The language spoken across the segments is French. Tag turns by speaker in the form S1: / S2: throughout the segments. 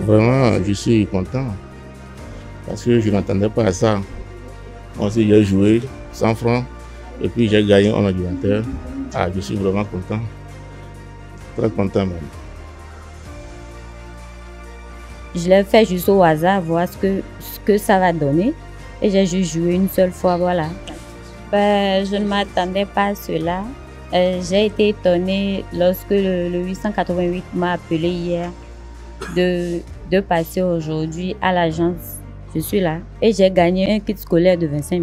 S1: Vraiment, je suis content parce que je n'attendais pas à ça. Moi aussi, j'ai joué 100 francs et puis j'ai gagné un ordinateur. Ah, je suis vraiment content. Très content même.
S2: Je l'ai fait juste au hasard, voir ce que ça va donner. Et j'ai juste joué une seule fois, voilà. Je ne m'attendais pas à cela. J'ai été étonnée lorsque le 888 m'a appelé hier de passer aujourd'hui à l'agence. Je suis là et j'ai gagné un kit scolaire de 25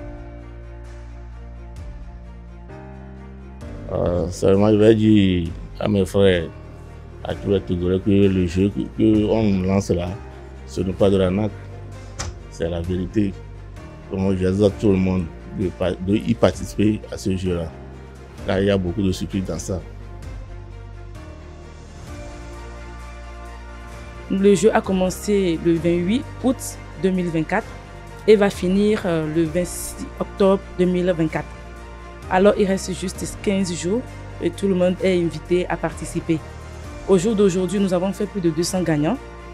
S2: 000.
S1: Seulement, je vais dire à mes frères, à tous les Togolais, que le jeu qu'on lance là, ce n'est pas de la naque, c'est la vérité. Donc, j'exhorte tout le monde de y participer à ce jeu-là, car il y a beaucoup de surprises dans ça.
S3: Le jeu a commencé le 28 août 2024 et va finir le 26 octobre 2024. Alors il reste juste 15 jours et tout le monde est invité à participer. Au jour d'aujourd'hui, nous avons fait plus de 200 gagnants,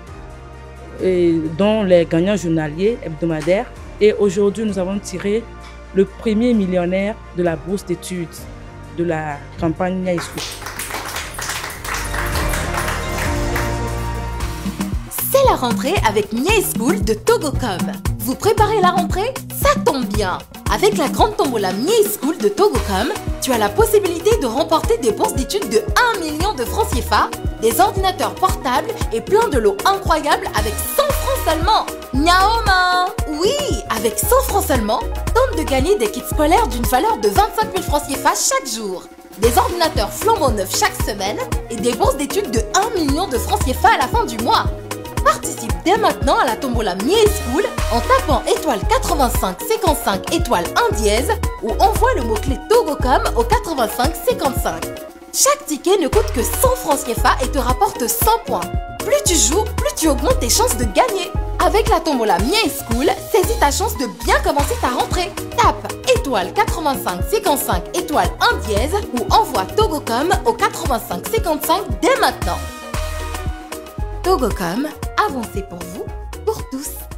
S3: dont les gagnants journaliers, hebdomadaires. Et aujourd'hui, nous avons tiré le premier millionnaire de la bourse d'études de la campagne Nia School.
S4: C'est la rentrée avec Nia School de Togocom. Vous préparez la rentrée? Ça tombe bien! Avec la grande tombola Nia School de Togocom, tu as la possibilité de remporter des bourses d'études de 1 million de francs CFA, des ordinateurs portables et plein de lots incroyables avec 100 francs seulement. Niaoma! Oui, avec 100 francs seulement, tente de gagner des kits scolaires d'une valeur de 25 000 francs CFA chaque jour, des ordinateurs flambant neufs chaque semaine et des bourses d'études de 1 million de francs CFA à la fin du mois. Participe dès maintenant à la tombola Nia School en tapant étoile 85 55 étoile 1 dièse ou envoie le mot-clé Togocom au 85 55. Chaque ticket ne coûte que 100 francs CFA et te rapporte 100 points. Plus tu joues, plus tu augmentes tes chances de gagner. Avec la tombola Nia School, saisis ta chance de bien commencer ta rentrée. Tape étoile 85 55 étoile 1 dièse ou envoie Togocom au 85 55 dès maintenant. Togocom, avancez pour vous, pour tous.